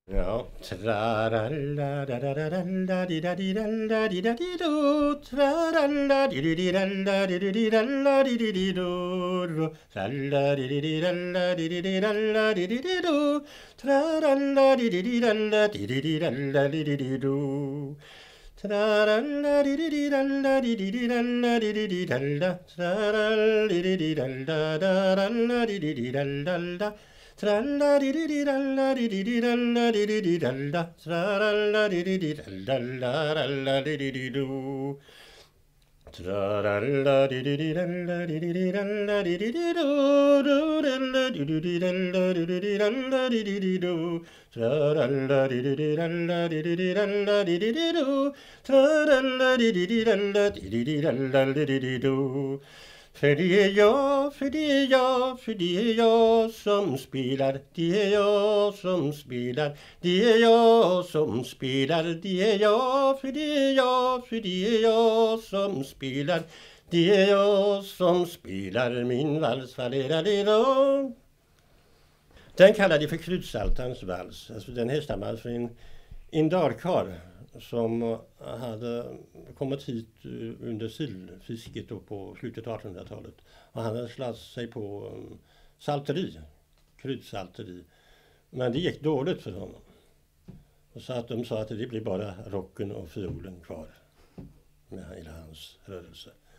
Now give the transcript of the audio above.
Ja. Traralla-da-da-da-da-da-di-da-di-da-di-da-di-da-di-do. Traralla-di-di-di-da-di-di-da-di-di-da-di-di-do. Tralla-di-di-di-da-di-di-da-di-di-do. Traralla-di-di-di-da-di-di-da-di-di-do. Traralla-di-di-di-da-di-di-da-di-di-da-di-di-da. Traralla-di-di-di-da-da-da-da-da-di-di-da-da-da. Tralla-di-di-di-dalla-di-di-di-dalla-di-di-di-dalla. Tralla-di-di-di-dalla-dalla-di-di-di-do. Tralla-di-di-di-dalla-di-di-di-dalla-di-di-di-do. Tralla-di-di-di-dalla-di-di-di-dalla-di-di-di-do. Tralla-di-di-di-dalla-di-di-di-dalla-di-di-di-do. Tralla-di-di-di-dalla-di-di-di-dalla-di-di-di-do. För det är jag, för det är jag, för det är jag som spelar, det är jag som spelar, det är jag som spelar, det är jag, för det är jag, för det är jag som spelar, det är jag som spelar min vals, falleradido. Den kallade jag för Krydsaltarens vals, alltså den härstammar från en dalkarl som hade kommit hit under sillfisket då på slutet av 1800-talet. Och han hade slagit sig på salteri, kryddsalteri. Men det gick dåligt för honom. Och så att de sa att det blir bara rocken och fiolen kvar med hela hans rörelse.